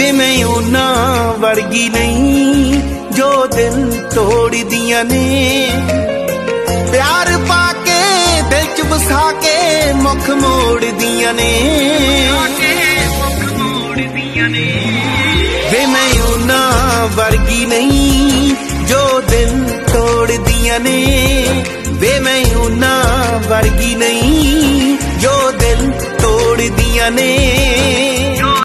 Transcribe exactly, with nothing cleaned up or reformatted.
वे मैं ऊना वर्गी नहीं जो दिल तोड़ दिया ने। प्यार पाके दिल च बसा के मुख मोड़ दिया ने। वे मैं ऊना वर्गी नहीं जो दिल तोड़ दिया ने। वे मैं ऊना वर्गी नहीं जो दिल तोड़ दिया ने।